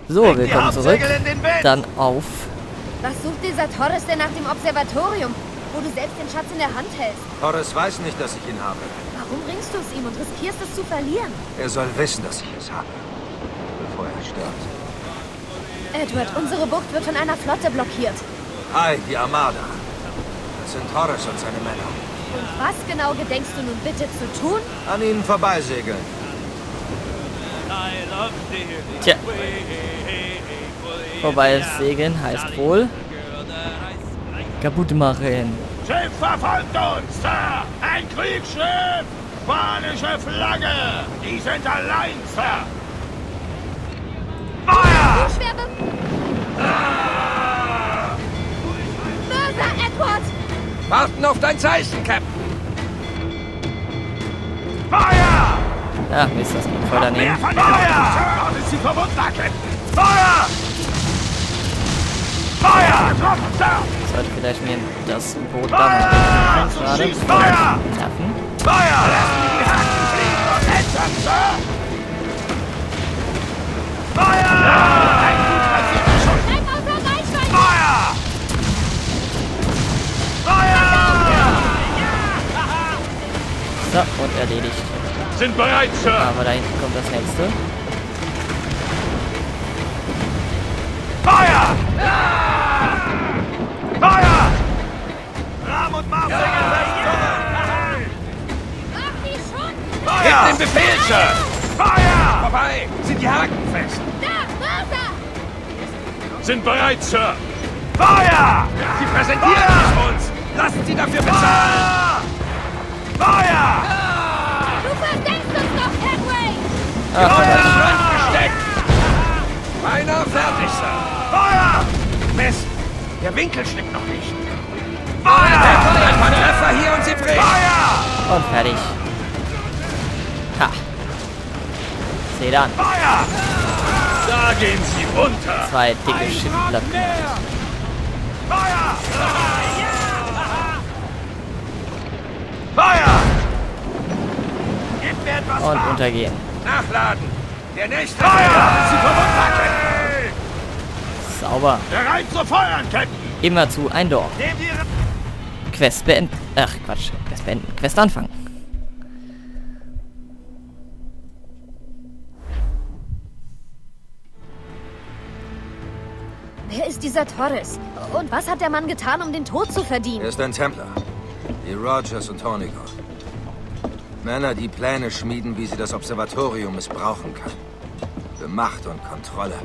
So, willkommen zurück. Dann auf. Was sucht dieser Torres denn nach dem Observatorium, wo du selbst den Schatz in der Hand hältst? Torres weiß nicht, dass ich ihn habe. Warum bringst du es ihm und riskierst es zu verlieren? Er soll wissen, dass ich es habe, bevor er stirbt. Edward, unsere Bucht wird von einer Flotte blockiert. Hi, die Armada. Das sind Torres und seine Männer. Und was genau gedenkst du nun bitte zu tun? An ihnen vorbeisegeln. Tja. Vorbei segeln heißt wohl kaputt machen. Schiff verfolgt uns, Sir! Ein Kriegsschiff! Spanische Flagge! Die sind allein, Sir! Feuer! Schwerbe! Mörser, Edward! Warten auf dein Zeichen, Captain! Feuer! Ja, Mist, das geht voll daneben. Feuer! Dort ist sie verwundet, Captain! Feuer! Feuer! Getroffen, Sir! Sollte vielleicht mir das Boot da mal gerade Feuer! treffen. Feuer! Lassen Sie die Haken fliegen und entern, Sir! Feuer! Ein gut platzierter Schuss! Bleib außer Reichweite! Feuer! Feuer! So, und erledigt. Sind bereit, Sir! Aber da hinten kommt das nächste. Feuer! Feuer! Rahm und Marfsegel Mach die schon! Feuer! Gebt den Befehl, Sir! Feuer! Vorbei! Sind die Haken fest? Da, Mörser! Sind bereit, Sir! Feuer! Sie präsentieren sich uns! Lassen Sie dafür bezahlen! Feuer! Du verdenkst uns doch, Headway! Feuer! Gesteckt! Einer fertig, Sir! Feuer! Mist! Der Winkel stimmt noch nicht! Feuer! Ein paar Treffer hier und sie fliegen! Feuer! Und fertig. Ha. Seht an. Feuer! Da gehen sie unter! Zwei dicke Schiffe platt gemacht. Feuer! Feuer! Gib mir etwas Und warm. untergehen. Nachladen! Der nächste Feuer! Sie verwundert! Sauber. Bereit zu feuern, Captain! Immerzu ein Dorf. Nehmt Ihre... Quest beenden. Ach, Quatsch. Quest beenden. Quest anfangen. Wer ist dieser Torres? Und was hat der Mann getan, um den Tod zu verdienen? Er ist ein Templer. Die Rogers und Hornigold. Männer, die Pläne schmieden, wie sie das Observatorium missbrauchen kann. Für Macht und Kontrolle.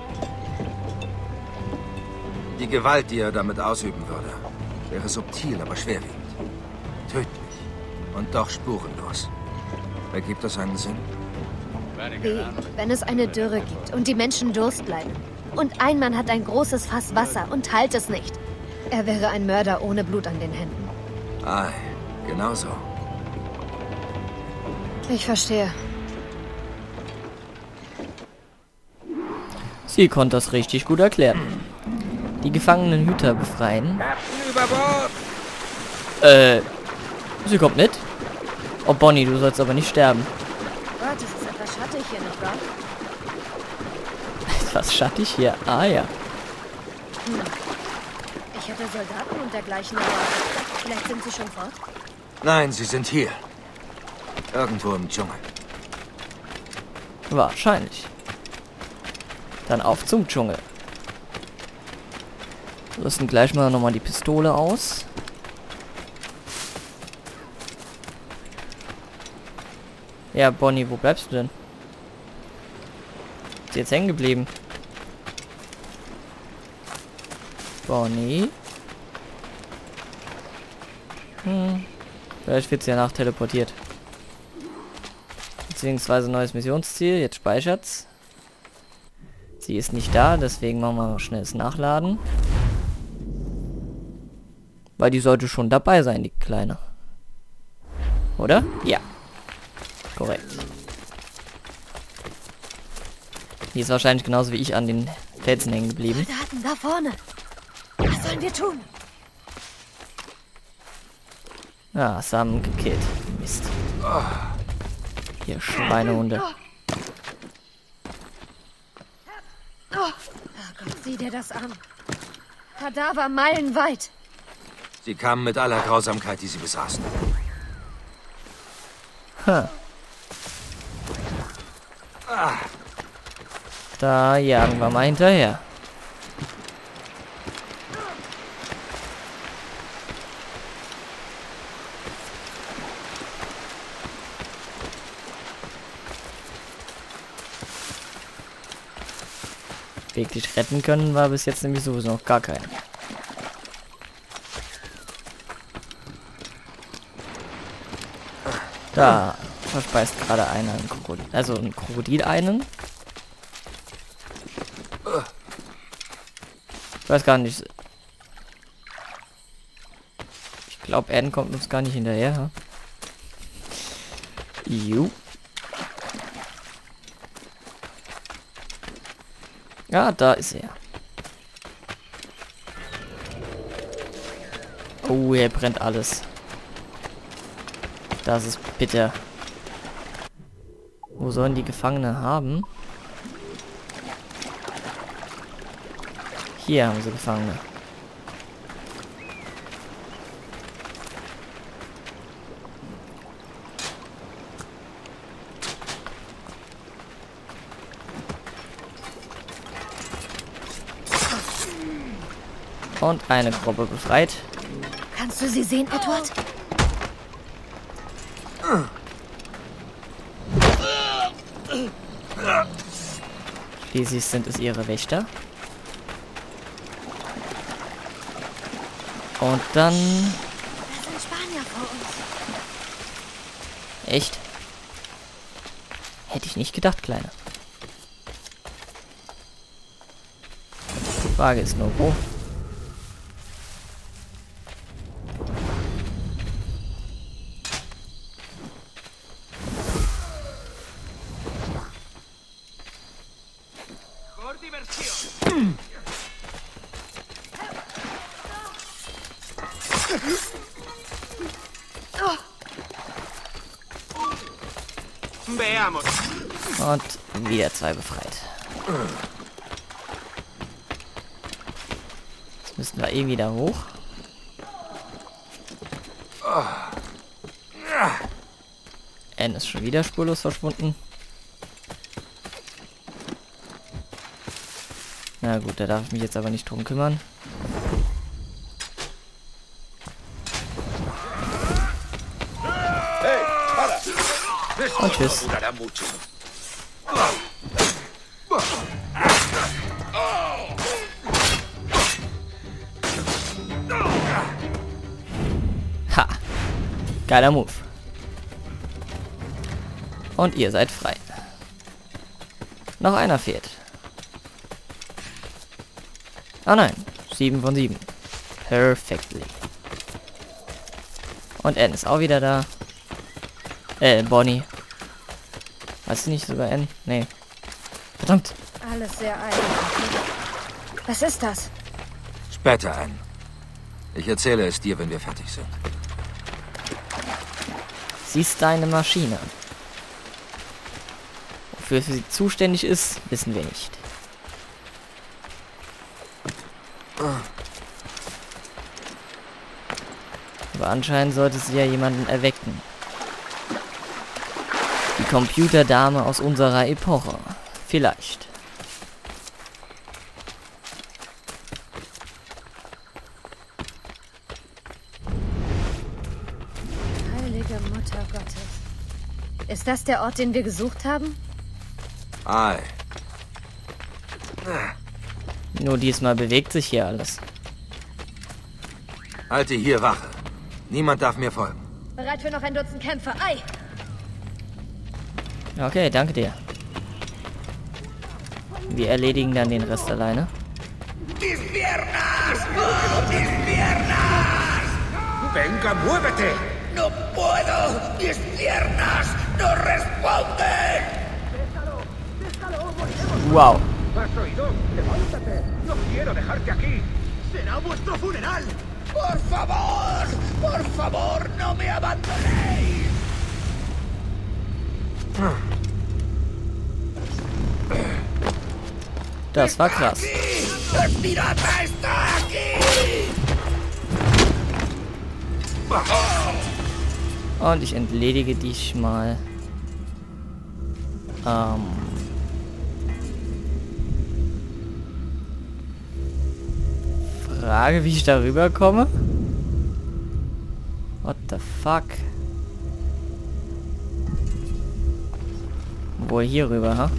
Die Gewalt, die er damit ausüben würde, wäre subtil, aber schwerwiegend. Tödlich. Und doch spurenlos. Ergibt das einen Sinn? Wie, wenn es eine Dürre gibt und die Menschen Durst leiden. Und ein Mann hat ein großes Fass Wasser und teilt es nicht. Er wäre ein Mörder ohne Blut an den Händen. Ei, genau so. Ich verstehe. Sie konnte das richtig gut erklären. Die gefangenen Hüter befreien. Captain über Bord! Sie kommt mit. Oh, Bonnie, du sollst aber nicht sterben. Gott, es ist etwas schattig hier, nicht wahr? Etwas schattig hier. Ah, ja. Ich hätte Soldaten und dergleichen erwartet. Vielleicht sind sie schon fort? Nein, sie sind hier. Irgendwo im Dschungel. Wahrscheinlich. Dann auf zum Dschungel. Rüsten gleich mal nochmal die Pistole aus. Ja, Bonnie, wo bleibst du denn? Ist jetzt hängen geblieben? Bonnie? Vielleicht wird sie ja nachteleportiert. Beziehungsweise neues Missionsziel. Jetzt speichert's. Sie ist nicht da, deswegen machen wir mal schnell das Nachladen. Weil die sollte schon dabei sein, die Kleine. Oder? Ja. Korrekt. Die ist wahrscheinlich genauso wie ich an den Felsen hängen geblieben. Soldaten, da vorne. Was sollen wir tun? Ah, Sam gekillt. Mist. Ihr Schweinehunde. Herrgott, sieh dir das an. Kadaver meilenweit. Sie kamen mit aller Grausamkeit, die sie besaßen. Ha. Da jagen wir mal hinterher. Wirklich retten können war bis jetzt nämlich sowieso noch gar keinen. Da verspeist gerade einer einen Krokodil. Also ein Krokodil einen. Ich weiß gar nicht. Ich glaube, Erden kommt uns gar nicht hinterher. Juh. Ja, da ist er. Oh, hier brennt alles. Das ist bitter. Wo sollen die Gefangene haben? Hier haben sie Gefangene. Und eine Gruppe befreit. Kannst du sie sehen, Edward? Schließlich sind es ihre Wächter. Und dann... Da sind Spanier vor uns. Echt? Hätte ich nicht gedacht, Kleine. Die Frage ist nur, wo? Und wieder zwei befreit. Jetzt müssen wir irgendwie da hoch. N ist schon wieder spurlos verschwunden. Na gut, da darf ich mich jetzt aber nicht drum kümmern. Und tschüss. Ha! Geiler Move. Und ihr seid frei. Noch einer fehlt. Ah nein, 7 von 7. Perfectly. Und N ist auch wieder da. Bonnie. Weißt du nicht sogar N? Nee. Verdammt. Alles sehr eigenartig. Was ist das? Später ein. Ich erzähle es dir, wenn wir fertig sind. Sie ist deine Maschine. Wofür sie zuständig ist, wissen wir nicht. Aber anscheinend sollte sie ja jemanden erwecken. Die Computerdame aus unserer Epoche. Vielleicht. Heilige Mutter Gottes. Ist das der Ort, den wir gesucht haben? Ei. Nur diesmal bewegt sich hier alles. Halte hier Wache. Niemand darf mir folgen. Bereit für noch ein Dutzend Kämpfe. Ei! Okay, danke dir. Wir erledigen dann den Rest alleine. ¡Mis piernas! ¡Oh, mis piernas! ¡Venga, muévete! ¡No puedo! ¡Mis piernas no responden! Wow. ¿Has oído? ¡Levántate! ¡No quiero dejarte aquí! ¡Será vuestro funeral! ¡Por favor! ¡Por favor, no me abandonéis! Das war krass. Und ich entledige dich mal. Frage, wie ich da rüberkomme? What the fuck? Wohl hier rüber, ha?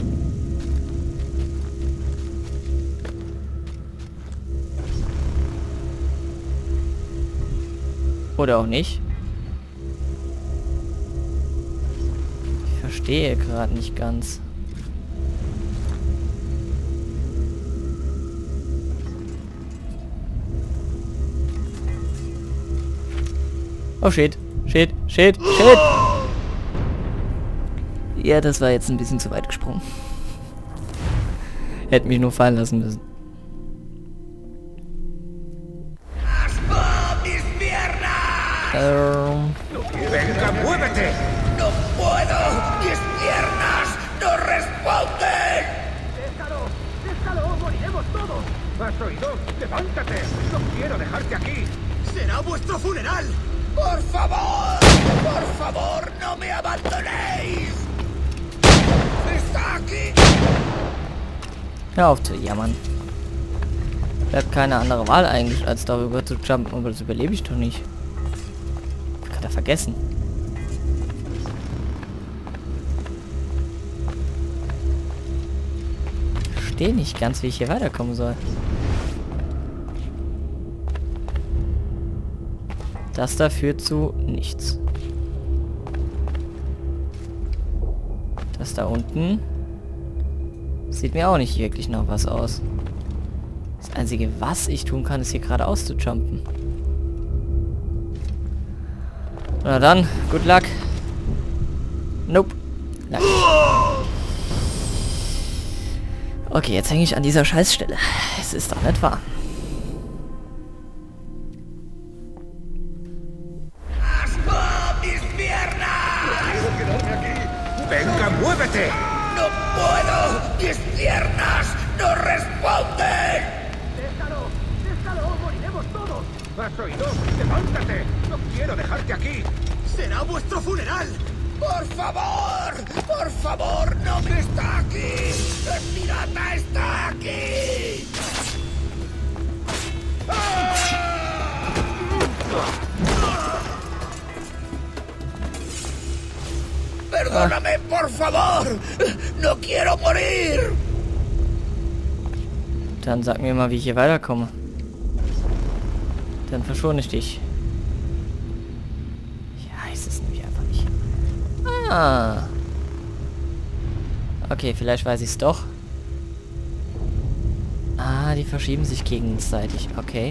Oder auch nicht. Ich verstehe gerade nicht ganz. Oh shit, shit, shit, shit! Ja, das war jetzt ein bisschen zu weit gesprungen. Hätte mich nur fallen lassen müssen. ¡Venga, muévete! ¡No puedo! ¡Mis piernas no responden! ¡Déjalo! ¡Moriremos todos! ¿Has oído? ¡Levántate! ¡No quiero dejarte aquí! ¡Será vuestro funeral! ¡Por favor! ¡Por favor, no me abandonéis! ¡Está aquí! Hör auf zu jammern. Bleibt keine andere Wahl eigentlich, als darüber zu jumpen, aber das überlebe ich doch nicht. Kann er vergessen. Ich verstehe nicht ganz, wie ich hier weiterkommen soll. Das da führt zu nichts. Das da unten sieht mir auch nicht wirklich nach was aus. Das Einzige, was ich tun kann, ist hier geradeaus zu jumpen. Na dann, good luck. Nope. Luck. Okay, jetzt hänge ich an dieser Scheißstelle. Es ist doch nicht wahr. ¡Venga, muévete! ¡No puedo! ¡Mis piernas no responden! ¡Déjalo! ¡Moriremos todos! ¿Has oído? ¡Levántate! ¡No quiero dejarte aquí! ¡Será vuestro funeral! ¡Por favor! ¡Por favor, no me está aquí! ¡El pirata está aquí! ¡Perdóname, por favor! ¡No quiero morir! Dann sag mir mal, wie ich hier weiterkomme. Dann verschone ich dich. Ich weiß es nämlich einfach nicht. Ah. Okay, vielleicht weiß ich es doch. Ah, die verschieben sich gegenseitig. Okay.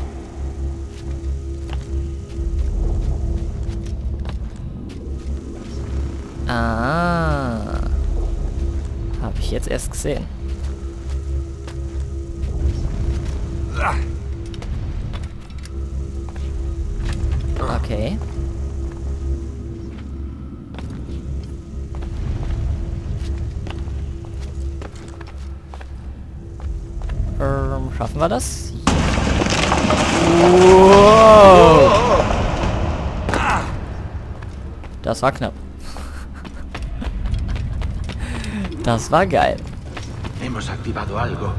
Ah. Habe ich jetzt erst gesehen. Okay. Schaffen wir das? Wow. Das war knapp. Das war geil. Hemos activado algo.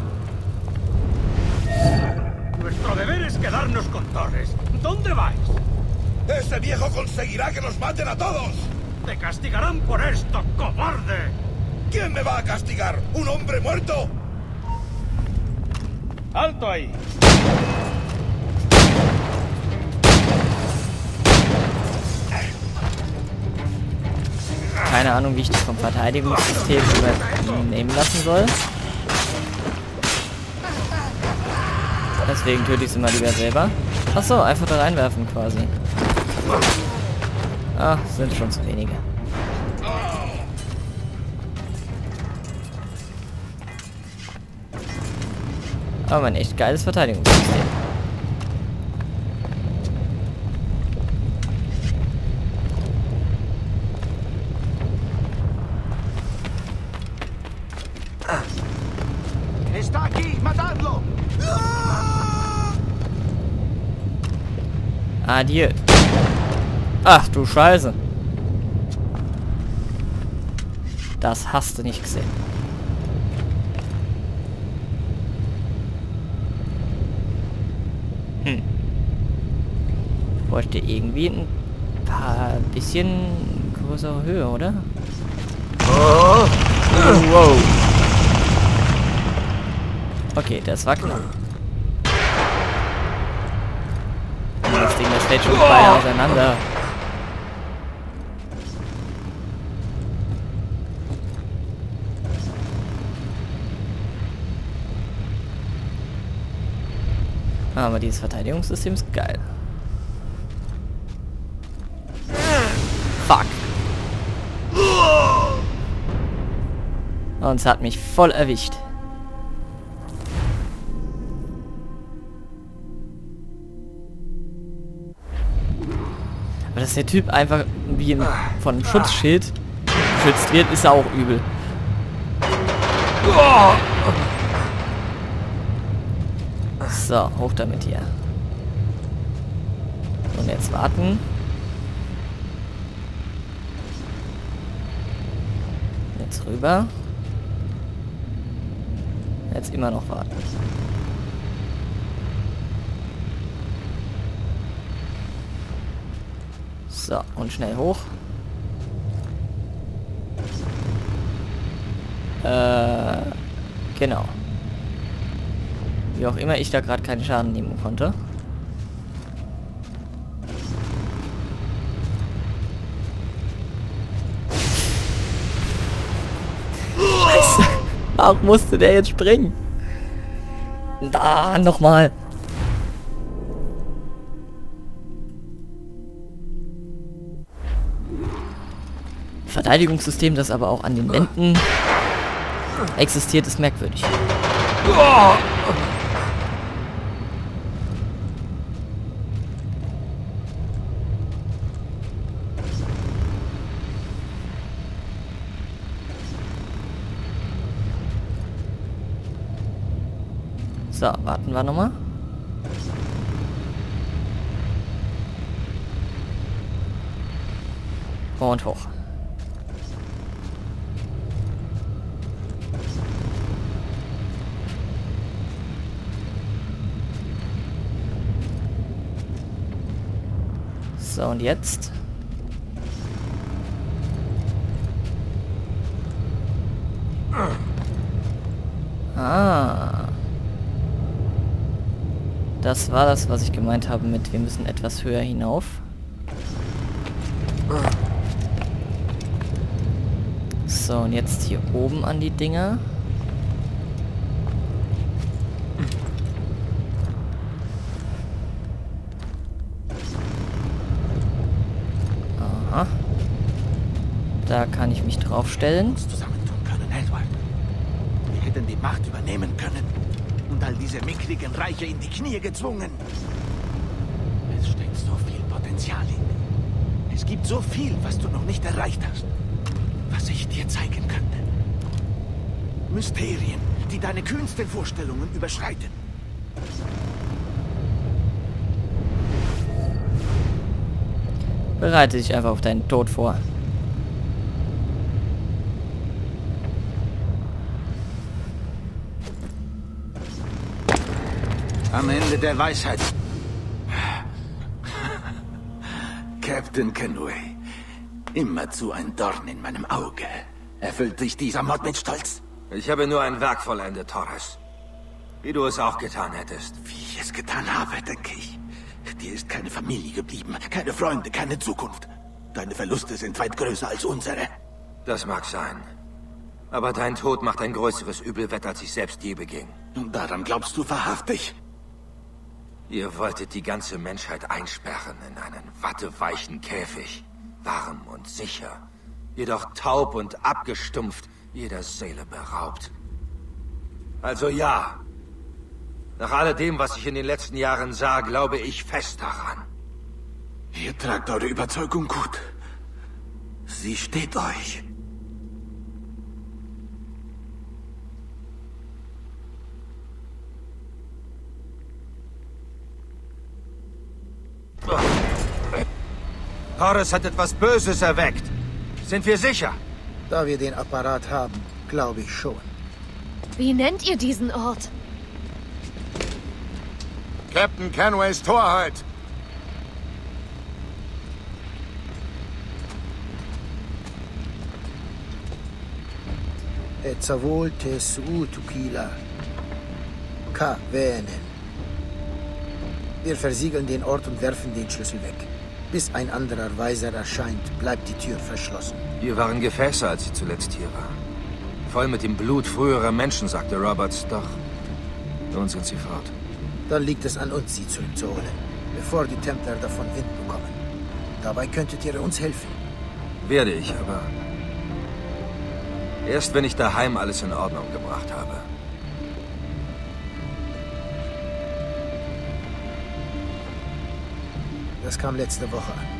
Nuestro deber es quedarnos con Torres. ¿Dónde vais? ¡Ese viejo conseguirá que nos maten a todos! ¡Te castigarán por esto, cobarde! ¿Quién me va a castigar? ¿Un hombre muerto? ¡Alto ahí! Keine Ahnung, wie ich das vom Verteidigungssystem übernehmen lassen soll. Deswegen töte ich sie mal lieber selber. Achso, einfach da reinwerfen quasi. Ah, sind schon zu wenige. Aber ein echt geiles Verteidigungssystem. Está aquí, matadlo! Adieu. Ach du Scheiße. Das hast du nicht gesehen. Bräuchte irgendwie ein paar bisschen größere Höhe, oder? Oh. Wow. Okay, das war knapp. Das Ding, das fällt schon beide auseinander. Aber dieses Verteidigungssystem ist geil. Fuck. Und es hat mich voll erwischt. Aber dass der Typ einfach wie von einem Schutzschild geschützt wird, ist auch übel. So, hoch damit hier. Und jetzt warten. Jetzt rüber. Jetzt immer noch warten. So, und schnell hoch. Genau. Wie auch immer ich da gerade keinen Schaden nehmen konnte. Scheiße. Warum musste der jetzt springen? Da, nochmal. Verteidigungssystem, das aber auch an den Wänden existiert, ist merkwürdig. So, warten wir nochmal. Und hoch. So, und jetzt? Ah. Das war das, was ich gemeint habe mit, wir müssen etwas höher hinauf. So, und jetzt hier oben an die Dinger. Aha. Da kann ich mich draufstellen. Zusammentun können, Edward. Wir hätten die Macht übernehmen können und all diese mickrigen Reiche in die Knie gezwungen. Es steckt so viel Potenzial in. Es gibt so viel, was du noch nicht erreicht hast. Was ich dir zeigen könnte. Mysterien, die deine kühnsten Vorstellungen überschreiten. Bereite dich einfach auf deinen Tod vor. Am Ende der Weisheit. Captain Kenway. Immerzu ein Dorn in meinem Auge. Erfüllt dich dieser Mord mit Stolz? Ich habe nur ein Werk vollendet, Torres. Wie du es auch getan hättest. Wie ich es getan habe, denke ich. Dir ist keine Familie geblieben, keine Freunde, keine Zukunft. Deine Verluste sind weit größer als unsere. Das mag sein. Aber dein Tod macht ein größeres Übel wett, als ich selbst je beging. Und daran glaubst du wahrhaftig? Ihr wolltet die ganze Menschheit einsperren in einen watteweichen Käfig. Warm und sicher. Jedoch taub und abgestumpft, jeder Seele beraubt. Also ja. Nach alledem, was ich in den letzten Jahren sah, glaube ich fest daran. Ihr tragt eure Überzeugung gut. Sie steht euch. Horus hat etwas Böses erweckt. Sind wir sicher? Da wir den Apparat haben, glaube ich schon. Wie nennt ihr diesen Ort? Captain Kenways Torheit. Etzavol te Tukila. Ka Venen. Wir versiegeln den Ort und werfen den Schlüssel weg. Bis ein anderer Weiser erscheint, bleibt die Tür verschlossen. Hier waren Gefäße, als sie zuletzt hier war. Voll mit dem Blut früherer Menschen, sagte Roberts. Doch nun sind sie fort. Dann liegt es an uns, sie zurückzuholen, bevor die Templer davon Wind bekommen. Dabei könntet ihr uns helfen. Werde ich, aber erst wenn ich daheim alles in Ordnung gebracht habe. Das kam letzte Woche an.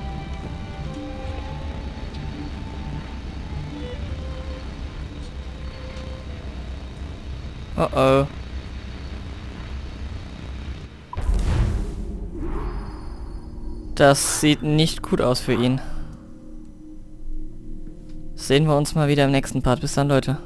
Oh oh. Das sieht nicht gut aus für ihn. Sehen wir uns mal wieder im nächsten Part. Bis dann, Leute.